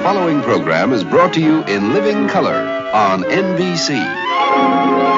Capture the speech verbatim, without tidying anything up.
following program is brought to you in living color on N B C.